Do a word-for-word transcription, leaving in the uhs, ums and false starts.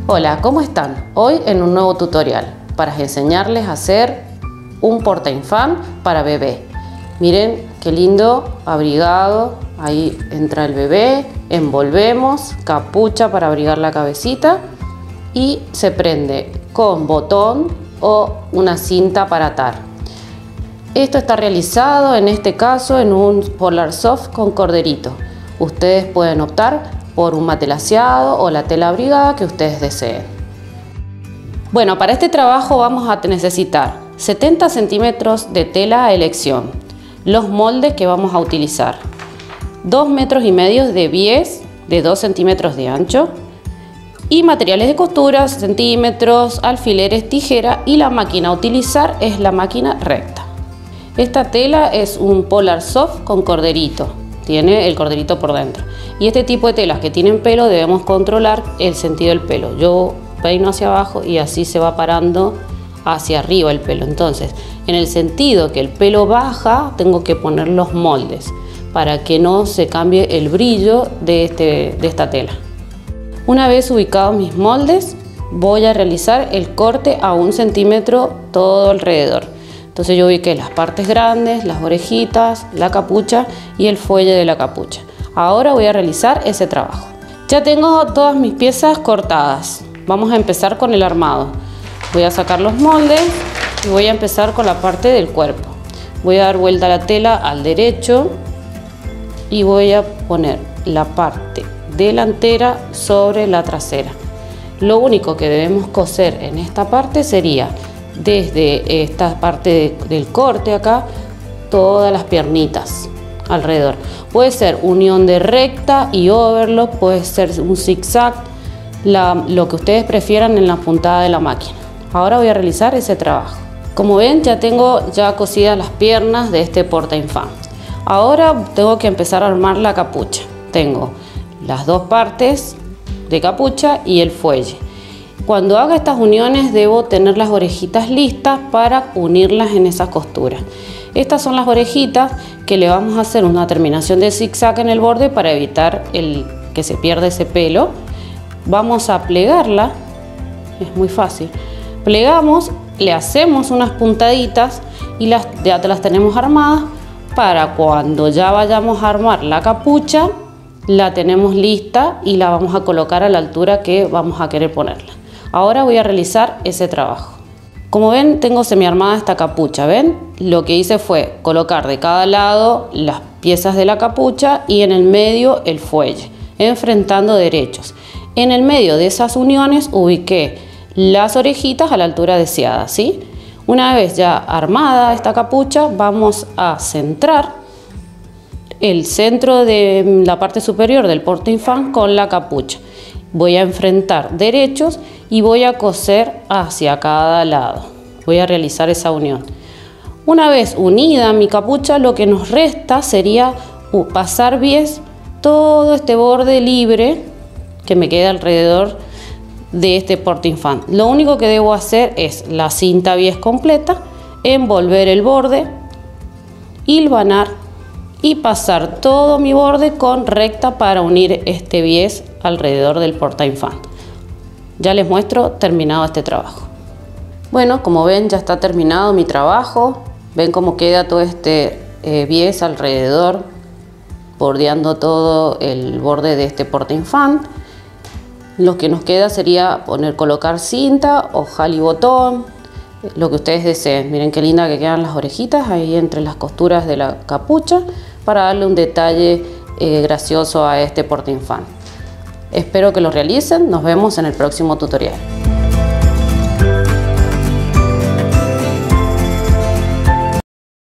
Hola, ¿cómo están? Hoy en un nuevo tutorial para enseñarles a hacer un portainfant para bebé. Miren qué lindo, abrigado, ahí entra el bebé, envolvemos, capucha para abrigar la cabecita y se prende con botón o una cinta para atar. Esto está realizado en este caso en un Polar Soft con corderito. Ustedes pueden optar por un matelaseado o la tela abrigada que ustedes deseen. Bueno, para este trabajo vamos a necesitar setenta centímetros de tela a elección, los moldes que vamos a utilizar, dos metros y medio de bies de dos centímetros de ancho y materiales de costura, centímetros, alfileres, tijera, y la máquina a utilizar es la máquina recta. Esta tela es un Polar Soft con corderito, tiene el corderito por dentro. Y este tipo de telas que tienen pelo debemos controlar el sentido del pelo. Yo peino hacia abajo y así se va parando hacia arriba el pelo. Entonces, en el sentido que el pelo baja, tengo que poner los moldes para que no se cambie el brillo de, este, de esta tela. Una vez ubicados mis moldes, voy a realizar el corte a un centímetro todo alrededor. Entonces yo ubiqué las partes grandes, las orejitas, la capucha y el fuelle de la capucha. Ahora voy a realizar ese trabajo. Ya tengo todas mis piezas cortadas. Vamos a empezar con el armado. Voy a sacar los moldes y voy a empezar con la parte del cuerpo. Voy a dar vuelta a la tela al derecho y voy a poner la parte delantera sobre la trasera. Lo único que debemos coser en esta parte sería desde esta parte de, del corte acá, todas las piernitas alrededor. Puede ser unión de recta y overlock, puede ser un zigzag, la, lo que ustedes prefieran en la puntada de la máquina. Ahora voy a realizar ese trabajo. Como ven, ya tengo ya cosidas las piernas de este portainfant. Ahora tengo que empezar a armar la capucha. Tengo las dos partes de capucha y el fuelle. Cuando haga estas uniones debo tener las orejitas listas para unirlas en esas costuras. Estas son las orejitas que le vamos a hacer una terminación de zigzag en el borde para evitar el, que se pierda ese pelo. Vamos a plegarla, es muy fácil. Plegamos, le hacemos unas puntaditas y las, ya te las tenemos armadas para cuando ya vayamos a armar la capucha, la tenemos lista y la vamos a colocar a la altura que vamos a querer ponerla. Ahora voy a realizar ese trabajo. Como ven, tengo semiarmada esta capucha, ¿ven? Lo que hice fue colocar de cada lado las piezas de la capucha y en el medio el fuelle, enfrentando derechos. En el medio de esas uniones ubiqué las orejitas a la altura deseada, ¿sí? Una vez ya armada esta capucha, vamos a centrar el centro de la parte superior del portainfant con la capucha. Voy a enfrentar derechos y voy a coser hacia cada lado. Voy a realizar esa unión. Una vez unida mi capucha, lo que nos resta sería pasar bies todo este borde libre que me queda alrededor de este portainfant. Lo único que debo hacer es la cinta bies completa, envolver el borde, hilvanar y pasar todo mi borde con recta para unir este bies alrededor del portainfant. Ya les muestro terminado este trabajo. Bueno, como ven, ya está terminado mi trabajo. Ven cómo queda todo este eh, bies alrededor, bordeando todo el borde de este portainfant. Lo que nos queda sería poner, colocar cinta o jalibotón, lo que ustedes deseen. Miren qué linda que quedan las orejitas ahí entre las costuras de la capucha para darle un detalle eh, gracioso a este portainfant. Espero que lo realicen. Nos vemos en el próximo tutorial.